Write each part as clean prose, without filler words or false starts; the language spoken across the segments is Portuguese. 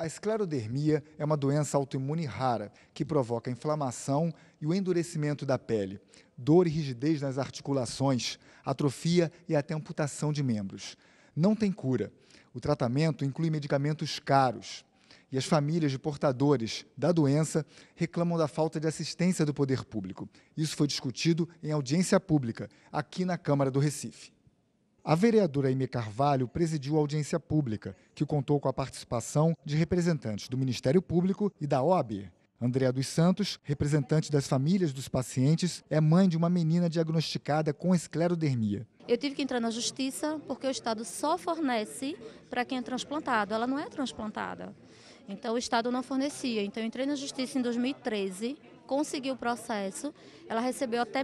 A esclerodermia é uma doença autoimune rara que provoca inflamação e o endurecimento da pele, dor e rigidez nas articulações, atrofia e até amputação de membros. Não tem cura. O tratamento inclui medicamentos caros. E as famílias de portadores da doença reclamam da falta de assistência do poder público. Isso foi discutido em audiência pública, aqui na Câmara do Recife. A vereadora Aimee Carvalho presidiu a audiência pública, que contou com a participação de representantes do Ministério Público e da OAB. Andréa dos Santos, representante das famílias dos pacientes, é mãe de uma menina diagnosticada com esclerodermia. Eu tive que entrar na justiça porque o Estado só fornece para quem é transplantado, ela não é transplantada. Então o Estado não fornecia. Então eu entrei na justiça em 2013, consegui o processo, ela recebeu até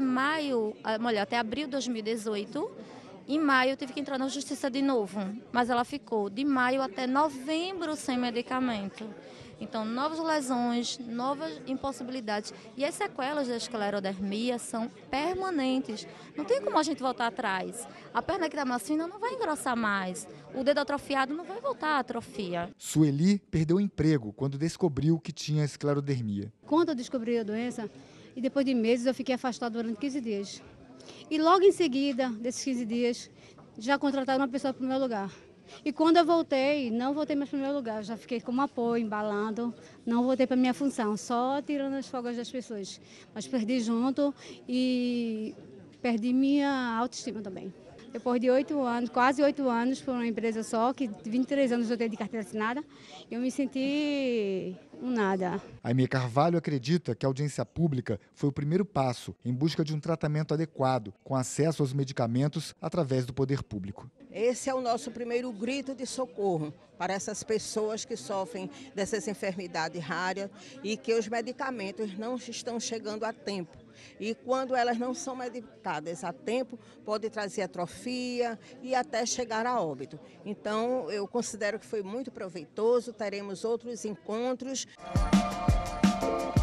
abril de 2018. Em maio eu tive que entrar na justiça de novo, mas ela ficou de maio até novembro sem medicamento. Então, novas lesões, novas impossibilidades. E as sequelas da esclerodermia são permanentes. Não tem como a gente voltar atrás. A perna que está mais fina não vai engrossar mais. O dedo atrofiado não vai voltar à atrofia. Sueli perdeu o emprego quando descobriu que tinha esclerodermia. Quando eu descobri a doença, e depois de meses eu fiquei afastada durante 15 dias. E logo em seguida, desses 15 dias, já contrataram uma pessoa para o meu lugar. E quando eu voltei, não voltei mais para o meu lugar, já fiquei como apoio, embalando, não voltei para a minha função, só tirando as folgas das pessoas. Mas perdi junto e perdi minha autoestima também. Depois de 8 anos, quase 8 anos, por uma empresa só, que 23 anos eu tenho de carteira assinada, eu me senti um nada. Aimee Carvalho acredita que a audiência pública foi o primeiro passo em busca de um tratamento adequado, com acesso aos medicamentos através do poder público. Esse é o nosso primeiro grito de socorro para essas pessoas que sofrem dessas enfermidades raras e que os medicamentos não estão chegando a tempo. E quando elas não são medicadas a tempo, pode trazer atrofia e até chegar a óbito. Então, eu considero que foi muito proveitoso, teremos outros encontros.